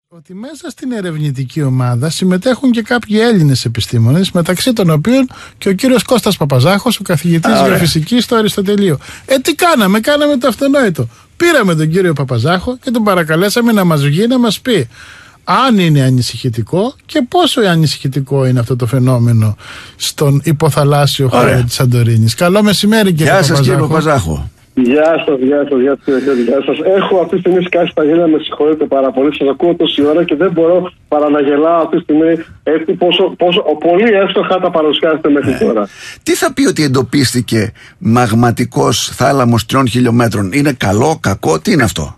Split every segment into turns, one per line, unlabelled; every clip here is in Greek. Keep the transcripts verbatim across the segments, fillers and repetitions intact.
ότι μέσα στην ερευνητική ομάδα συμμετέχουν και κάποιοι Έλληνες επιστήμονες, μεταξύ των οποίων και ο κύριος Κώστας Παπαζάχος, ο καθηγητής γεωφυσικής στο Αριστοτελείο. Ε, τι κάναμε, κάναμε το αυτονόητο. Πήραμε τον κύριο Παπαζάχο και τον παρακαλέσαμε να μας βγει να μας πει αν είναι ανησυχητικό και πόσο ανησυχητικό είναι αυτό το φαινόμενο στον υποθαλάσσιο χώρο της Σαντορίνης. Καλό μεσημέρι, κύριε Παπαζάχο.
Γεια σας, κύριε Παπαζάχο.
Γεια σας, γεια σας, γεια σας, γεια σας. Έχω αυτή τη στιγμή σκάσει τα γέλια, με συγχωρείτε πάρα πολύ. Σας ακούω τόση ώρα και δεν μπορώ παρά να γελάω αυτή τη στιγμή. Έτσι, πόσο, πόσο, πολύ εύστοχα τα παρουσιάσετε μέχρι ε. τώρα.
Τι θα πει ότι εντοπίστηκε μαγματικός θάλαμος τριών χιλιόμετρων? Είναι καλό, κακό, τι είναι αυτό?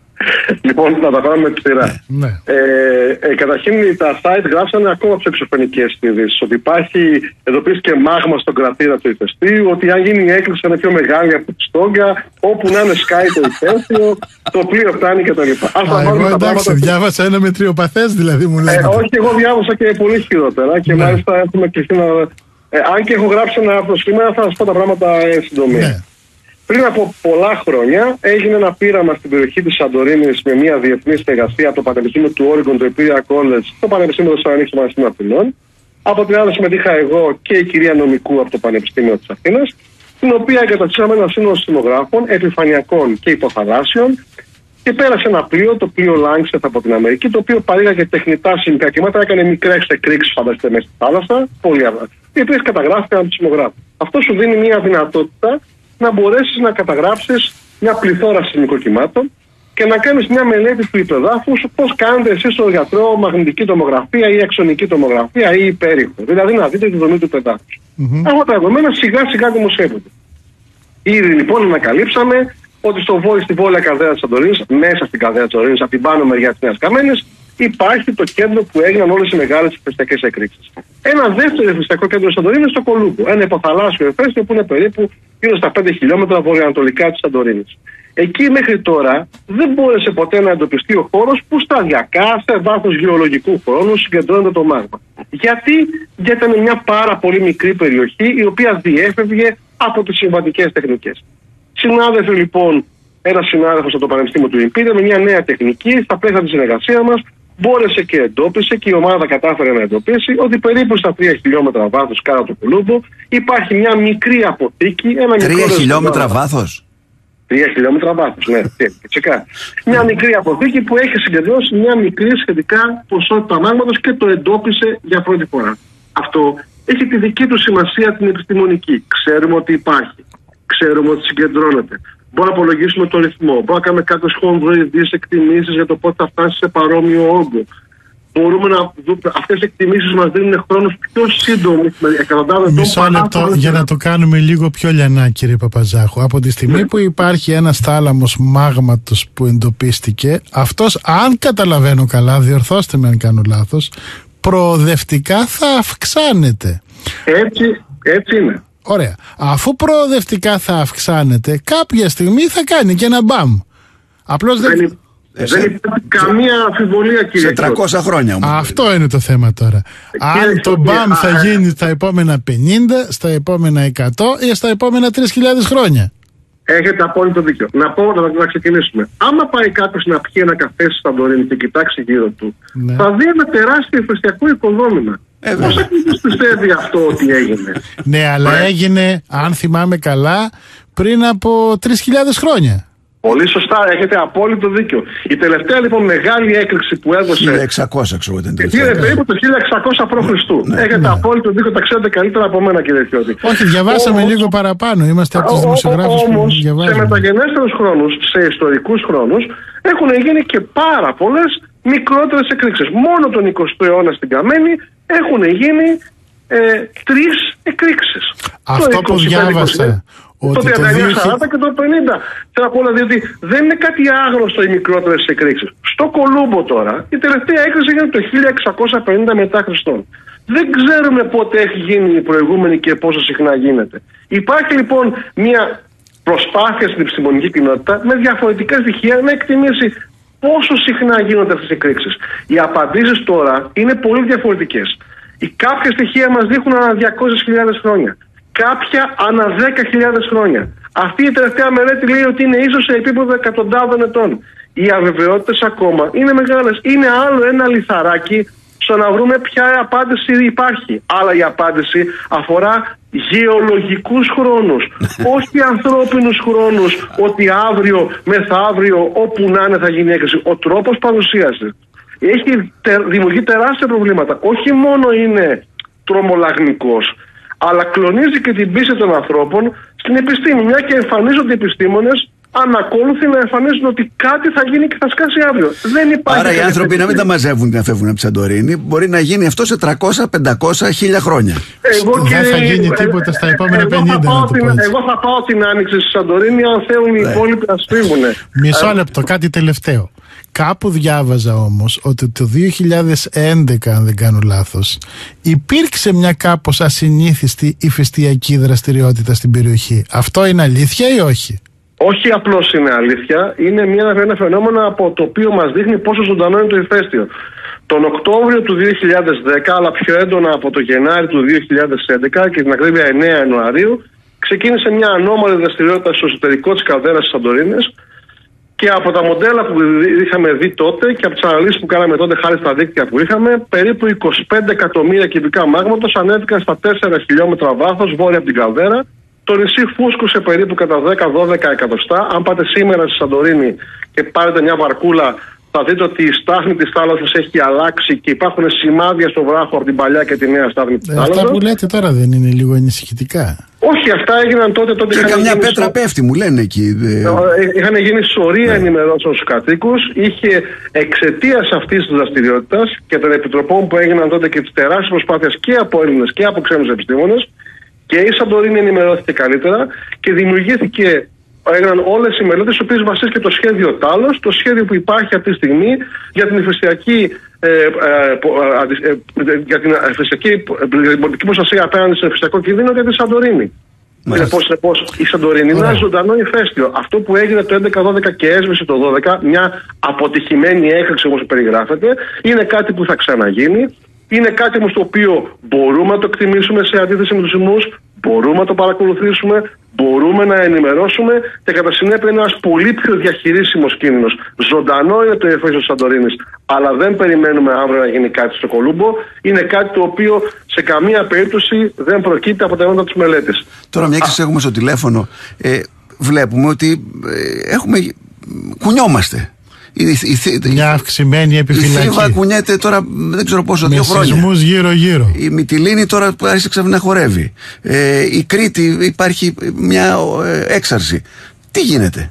Λοιπόν, να τα κάνουμε με τη σειρά.
Ναι.
Ε, ε, καταρχήν, τα site γράψανε ακόμα πιο εξωφρενικές ειδήσεις. Ότι υπάρχει, εντοπίστηκε μάγμα στον κρατήρα του ηφαιστείου, ότι αν γίνει η έκρηξη είναι πιο μεγάλη από τη Στόγκα, όπου να είναι σκάει το ηφαίστειο, το πλοίο φτάνει κτλ.
Α, εγώ εντάξει, πράγματα... διάβασα ένα μετριοπαθές δηλαδή, μου λέτε.
Ε, όχι, εγώ διάβασα και πολύ χειρότερα και ναι. μάλιστα έχουμε κλειστεί να. Ε, αν και έχω γράψει ένα από σήμερα, θα σας πω τα πράγματα εν συντομία. Ναι. Πριν από πολλά χρόνια έγινε ένα πείραμα στην περιοχή της Σαντορίνης με μια διεθνή συνεργασία από το Πανεπιστήμιο του Oregon, το Imperial College, το Πανεπιστήμιο του Θεσσαλονίκης, το Πανεπιστήμιο Αθηνών. Από την άλλη συμμετείχα εγώ και η κυρία Νομικού από το Πανεπιστήμιο της Αθήνας, την οποία εγκαταστήσαμε ένα σύνολο σεισμογράφων επιφανειακών και υποθαλάσσιων και πέρασε ένα πλοίο, το πλοίο Lancet από την Αμερική, το οποίο παρήγαγε τεχνητά σημικά κύματα, έκανε μικρές εκρήξεις, φανταστείτε, μέσα στη θάλασσα, πολύ αργά, οι οποίες καταγράφηκαν από τους σεισμογράφους. Αυτό σου δίνει μια δυνατότητα να μπορέσεις να καταγράψεις μια πληθώρα σεισμικοκυμάτων και να κάνεις μια μελέτη του υπεδάφους, πώς κάνετε εσείς στο γιατρό μαγνητική τομογραφία ή αξονική τομογραφία ή υπέρηχο. Δηλαδή να δείτε τη δομή του υπεδάφους. Mm-hmm. Αυτά τα δεδομένα σιγά σιγά δημοσιεύονται. Ήδη λοιπόν ανακαλύψαμε ότι στο Βόλι, στη Βόρεια Καρδέρα της Σαντορίνης, μέσα στην Καρδέρα της Σαντορίνης, από την πάνω μεριά της Νέας Καμένης, υπάρχει το κέντρο που έγιναν όλες οι μεγάλες ηφαιστειακές εκρήξεις. Ένα δεύτερο ηφαιστειακό κέντρο της Σαντορίνης στο Κολούμπο. Ένα υποθαλάσσιο ηφαίστειο που είναι περίπου γύρω στα πέντε χιλιόμετρα βορειοανατολικά της Σαντορίνης. Εκεί μέχρι τώρα δεν μπόρεσε ποτέ να εντοπιστεί ο χώρος που σταδιακά, σε βάθος γεωλογικού χρόνου, συγκεντρώνεται το μάγμα. Γιατί? Γιατί ήταν μια πάρα πολύ μικρή περιοχή η οποία διέφευγε από τις συμβατικές τεχνικές. Συνάδελφοι λοιπόν, ένας συνάδελφος από το Πανεπιστήμιο του Imperial, με μια νέα τεχνική, στα πλαίσια της συνεργασίας μας, μπόρεσε και εντόπισε και η ομάδα κατάφερε να εντοπίσει ότι περίπου στα τρία χιλιόμετρα βάθος κάτω από το Κολούμπο υπάρχει μια μικρή αποθήκη. Ένα
τρία χιλιόμετρα βάθος?
Τρία χιλιόμετρα βάθος, ναι, φυσικά. Μια μικρή αποθήκη που έχει συγκεντρώσει μια μικρή σχετικά ποσότητα μάγματος και το εντόπισε για πρώτη φορά. Αυτό έχει τη δική του σημασία την επιστημονική. Ξέρουμε ότι υπάρχει. Ξέρουμε ότι συγκεντρώνεται. Μπορούμε να απολογίσουμε το ρυθμό. Μπορούμε να κάνουμε κάποιες χονδροειδείς εκτιμήσεις για το πότε θα φτάσει σε παρόμοιο όγκο. Μπορούμε να δούμε. Αυτές οι εκτιμήσεις μας δίνουν χρόνους πιο σύντομους.
Μισό λεπτό για να το κάνουμε λίγο πιο λιανά, κύριε Παπαζάχου. Από τη στιγμή ναι. που υπάρχει ένας θάλαμος μάγματος που εντοπίστηκε, αυτός, αν καταλαβαίνω καλά, διορθώστε με αν κάνω λάθος, προοδευτικά θα αυξάνεται.
Έτσι, έτσι είναι.
Ωραία. Αφού προοδευτικά θα αυξάνεται, κάποια στιγμή θα κάνει και ένα μπαμ. Απλώς δεν...
δεν... Ε, δεν υπάρχει καμία αμφιβολία, κύριε.
Σε τριακόσια χρόνια όμως.
Αυτό είναι το θέμα τώρα.
Κύριε,
Αν το μπαμ θα α, γίνει στα επόμενα πενήντα, στα επόμενα εκατό ή στα επόμενα τρεις χιλιάδες χρόνια.
Έχετε απόλυτο δίκιο. Να πω, να, να ξεκινήσουμε. Άμα πάει κάποιος να πιει ένα καφέ στη Σαντορίνη και κοιτάξει γύρω του, ναι. θα δει ένα τεράστιο ηφαιστειακό οικοδόμημα. Ε, Πώς ακριβώς πιστεύει αυτό ότι έγινε?
Ναι, αλλά ε. έγινε, αν θυμάμαι καλά, πριν από τρεις χιλιάδες χρόνια.
Πολύ σωστά, έχετε απόλυτο δίκιο. Η τελευταία λοιπόν μεγάλη έκρηξη που έδωσε.
χίλια εξακόσια, ξέρω ήταν τελευταία.
Κύριε, περίπου το χίλια εξακόσια π.Χ. Ναι, έχετε ναι. απόλυτο δίκιο, τα ξέρετε καλύτερα από μένα, κύριε Φιώτη.
Όχι, διαβάσαμε όμως, λίγο παραπάνω. Είμαστε από τους δημοσιογράφους που διαβάζουμε.
Σε μεταγενέστερους χρόνους, σε ιστορικούς χρόνους, έχουν γίνει και πάρα πολλές μικρότερες εκρήξεις. Μόνο τον εικοστό αιώνα στην Καμένη έχουν γίνει ε, τρεις εκρήξεις.
Αυτό που διάβασα.
Το τριάντα εννιά σαράντα και το πενήντα. Θέλω να πω δηλαδή ότι δεν είναι κάτι άγνωστο οι μικρότερες εκρήξεις. Στο Κολούμπο τώρα η τελευταία έκρηξη έγινε το χίλια εξακόσια πενήντα μετά Χριστόν. Δεν ξέρουμε πότε έχει γίνει η προηγούμενη και πόσο συχνά γίνεται. Υπάρχει λοιπόν μια προσπάθεια στην επιστημονική κοινότητα με διαφορετικά στοιχεία να εκτιμήσει πόσο συχνά γίνονται αυτές οι εκρήξεις. Οι απαντήσεις τώρα είναι πολύ διαφορετικές. Οι κάποια στοιχεία μας δείχνουν ανά διακόσιες χιλιάδες χρόνια. Κάποια ανά δέκα χιλιάδες χρόνια. Αυτή η τελευταία μελέτη λέει ότι είναι ίσως σε επίπεδο εκατοντάδων ετών. οι αβεβαιότητες ακόμα είναι μεγάλες. Είναι άλλο ένα λιθαράκι στο να βρούμε ποια απάντηση υπάρχει. Αλλά η απάντηση αφορά γεωλογικούς χρόνους, όχι ανθρώπινους χρόνους, ότι αύριο, μεθαύριο, όπου να είναι θα γίνει η έκρηξη. Ο τρόπος παρουσίασης έχει, τε, δημιουργεί τεράστια προβλήματα. Όχι μόνο είναι τρομολαγνικός, αλλά κλονίζει και την πίστη των ανθρώπων στην επιστήμη. Μια και εμφανίζονται οι επιστήμονες ανακόλουθοι να εμφανίζουν ότι κάτι θα γίνει και θα σκάσει αύριο. Δεν υπάρχει.
Άρα οι άνθρωποι να μην τα μαζεύουν και να φεύγουν από τη Σαντορίνη. Μπορεί να γίνει αυτό σε τριακόσια, πεντακόσια, χίλια χρόνια.
Εγώ και... Δεν θα γίνει τίποτα στα επόμενα πενήντα.
Εγώ θα, την... εγώ θα πάω την άνοιξη στη Σαντορίνη, αν θέλουν οι υπόλοιποι να φύγουν.
Μισό λεπτό, κάτι τελευταίο. Κάπου διάβαζα όμως ότι το δύο χιλιάδες έντεκα, αν δεν κάνω λάθος, υπήρξε μια κάπως ασυνήθιστη ηφαιστειακή δραστηριότητα στην περιοχή. Αυτό είναι αλήθεια ή όχι?
Όχι απλώς είναι αλήθεια, είναι μια, ένα φαινόμενο από το οποίο μας δείχνει πόσο ζωντανό είναι το ηφαίστειο. Τον Οκτώβριο του δύο χιλιάδες δέκα, αλλά πιο έντονα από το Γενάρη του δύο χιλιάδες έντεκα και την ακρίβεια εννέα Ιανουαρίου, ξεκίνησε μια ανώμαλη δραστηριότητα στο εσωτερικό της καλδέρας της Σαντορίνης. Και από τα μοντέλα που είχαμε δει τότε και από τις αναλύσεις που κάναμε τότε, χάρη στα δίκτυα που είχαμε, περίπου είκοσι πέντε εκατομμύρια κυβικά μάγματος ανέβηκαν στα τέσσερα χιλιόμετρα βάθος βόρεια από την καλδέρα. Το νησί φούσκωσε περίπου κατά δέκα με δώδεκα εκατοστά. Αν πάτε σήμερα στη Σαντορίνη και πάρετε μια βαρκούλα, θα δείτε ότι η στάθμη της θάλασσας έχει αλλάξει και υπάρχουν σημάδια στο βράχο από την παλιά και τη νέα στάθμη της
ε,
θάλασσας.
Αυτά που λέτε τώρα δεν είναι λίγο ενισχυτικά?
Όχι, αυτά έγιναν τότε. τότε
και καμιά πέτρα σο... πέφτει, μου λένε εκεί. Δε...
Είχαν γίνει σωρία ναι. ενημερώσεων στους κατοίκους. Είχε εξαιτίας αυτής της δραστηριότητας και των επιτροπών που έγιναν τότε και τις τεράστιες προσπάθειες και από Έλληνες και από ξένους επιστήμονες, και η Σαντορίνη ενημερώθηκε καλύτερα και δημιουργήθηκε. Έγιναν όλες οι μελέτες, οι οποίες βασίστηκε το σχέδιο Τάλος, το σχέδιο που υπάρχει αυτή τη στιγμή για την ηφαιστειακή ε, ε, ε, για την πολιτική προστασία απέναντι στο ηφαιστειακό κίνδυνο για τη Σαντορίνη. Συνεπώς, η Σαντορίνη είναι ένα ζωντανό ηφαίστειο. Αυτό που έγινε το έντεκα δώδεκα και έσβησε το δώδεκα, μια αποτυχημένη έκρηξη όπως περιγράφεται, είναι κάτι που θα ξαναγίνει. Είναι κάτι όμως το οποίο μπορούμε να το εκτιμήσουμε σε αντίθεση με τους σεισμούς, μπορούμε να το παρακολουθήσουμε, μπορούμε να ενημερώσουμε και κατά συνέπεια είναι ένας πολύ πιο διαχειρίσιμος κίνδυνος. Ζωντανό είναι το ηφαίστειο της Σαντορίνης, αλλά δεν περιμένουμε αύριο να γίνει κάτι στο Κολούμπο. Είναι κάτι το οποίο σε καμία περίπτωση δεν προκύπτει από τα αιώντα της μελέτης.
Τώρα, μια και σας έχουμε στο τηλέφωνο, ε, βλέπουμε ότι ε, έχουμε, κουνιόμαστε. Η, η, η,
μια αυξημένη επιφυλακή.
Η Θήβα κουνιέται τώρα δεν ξέρω πόσο, δύο χρόνια. Με
σεισμούς γύρω-γύρω.
Η Μυτιλήνη τώρα άρχισε ξαφνικά να χορεύει. Ε, η Κρήτη υπάρχει μια ε, έξαρση. Τι γίνεται?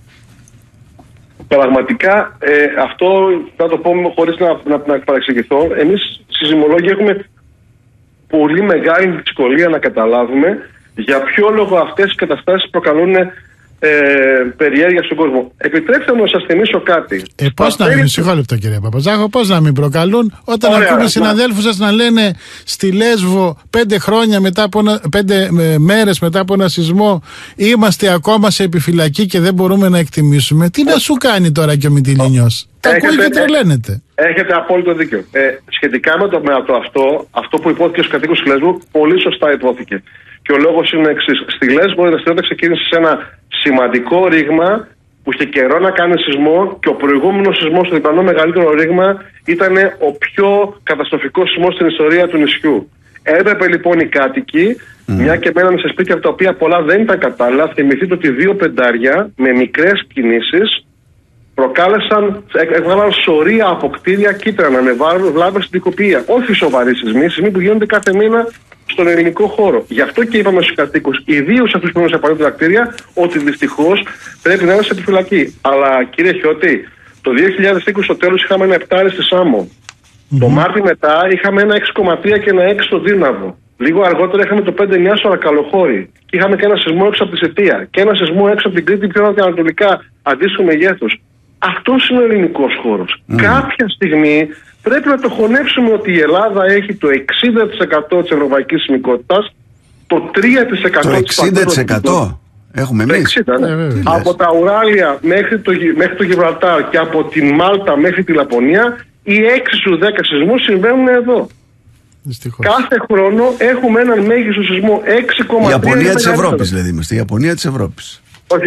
Πραγματικά ε, αυτό θα το πω χωρίς να, να, να παρεξηγηθώ. Εμείς σεισμολόγοι έχουμε πολύ μεγάλη δυσκολία να καταλάβουμε για ποιο λόγο αυτές οι καταστάσεις προκαλούν Ε, περιέργεια στον κόσμο. Επιτρέψτε μου να σας θυμίσω κάτι.
Ε, πώς να μην, μισό λεπτό κύριε Παπαζάχο, πώς να μην προκαλούν όταν Ωραία, ακούμε συναδέλφους σας να λένε στη Λέσβο πέντε χρόνια μετά από ένα, πέντε ε, μέρες μετά από ένα σεισμό είμαστε ακόμα σε επιφυλακή και δεν μπορούμε να εκτιμήσουμε. Τι να σου κάνει τώρα και ο Μυτιλήνιος? Τα ακούει και τρελαίνεται.
Έχετε απόλυτο δίκιο. Ε, σχετικά με το, με το αυτό, αυτό που υπόθηκε στους κατοίκους της Λέσβου, πολύ σωστά υπόθηκε. Και ο λόγος είναι ο εξής. Στη Λέσβο η δραστηριότητα ξεκίνησε σε ένα σημαντικό ρήγμα που είχε καιρό να κάνει σεισμό και ο προηγούμενος σεισμός, το διπλανό μεγαλύτερο ρήγμα, ήταν ο πιο καταστροφικός σεισμός στην ιστορία του νησιού. Έπρεπε λοιπόν οι κάτοικοι, mm. μια και μέναμε σε σπίτια από τα οποία πολλά δεν ήταν κατάλληλα, θυμηθείτε ότι δύο πεντάρια με μικρές κινήσεις προκάλεσαν, έβγαλαν σωρία από κτίρια κίτρανα με βλάβες στην οικοποιία. Όχι σοβαροί σεισμοί, σεισμοί που γίνονται κάθε μήνα στον ελληνικό χώρο. Γι' αυτό και είπαμε στους κατοίκους, ιδίως αυτούς που είναι σε απαραίτητα κτίρια, ότι δυστυχώς πρέπει να είναι σε επιφυλακή. Αλλά κύριε Χιώτη, το δύο χιλιάδες είκοσι στο τέλος είχαμε ένα επτάρι στη Σάμο. Mm-hmm. Το Μάρτι μετά είχαμε ένα έξι κόμμα τρία και ένα έξι στο Δύναβο. Λίγο αργότερα είχαμε το πέντε εννιά στο Αρακαλοχώρι. Και είχαμε και ένα σεισμό έξω από τη Σετία. Και ένα σεισμό έξω από την Κρήτη, πιο ανατολικά, αντίστοιχο μεγέθους. Αυτός είναι ο ελληνικός χώρος. Mm. Κάποια στιγμή πρέπει να το χωνέψουμε ότι η Ελλάδα έχει το εξήντα τοις εκατό της ευρωπαϊκής συνοικότητας, το τρία τοις εκατό
το εξήντα τοις εκατό έχουμε εμείς.
εξήντα, ναι. ε, από τα Ουράλια μέχρι το, μέχρι το Γιβραλτάρ και από τη Μάλτα μέχρι τη Λαπωνία, οι έξι στους δέκα σεισμούς συμβαίνουν εδώ.
Δυστυχώς.
Κάθε χρόνο έχουμε έναν μέγιστο σεισμό έξι κόμμα τρία.
Η Ιαπωνία της Ευρώπης δηλαδή είμαστε. Η Ιαπωνία της Ευρώπης.
Όχι.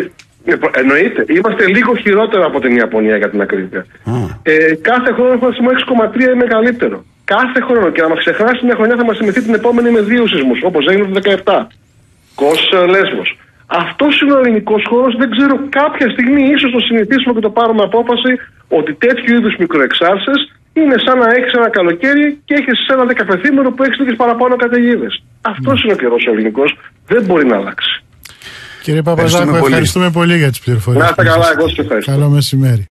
Εννοείται. Είμαστε λίγο χειρότερο από την Ιαπωνία για την ακρίβεια. Mm. Ε, κάθε χρόνο έχουμε σεισμό έξι κόμμα τρία ή μεγαλύτερο. Κάθε χρόνο. Και να μα ξεχάσει μια χρονιά θα μα θυμηθεί την επόμενη με δύο σεισμούς, όπως έγινε το δεκαεπτά. Κος Λέσβος. Αυτός είναι ο ελληνικός χώρος. Δεν ξέρω, κάποια στιγμή ίσως το συνηθίσουμε και το πάρουμε απόφαση ότι τέτοιου είδους μικροεξάρσεις είναι σαν να έχεις ένα καλοκαίρι και έχεις ένα δεκαπεθήμερο που έχεις λίγες παραπάνω καταιγίδες. Αυτός mm. είναι ο καιρός ο ελληνικός. Δεν μπορεί να αλλάξει.
Κύριε Παπαζάκο, ευχαριστούμε πολύ για τις πληροφορίες.
Να είστε καλά, εγώ σας ευχαριστώ.
Καλό μεσημέρι.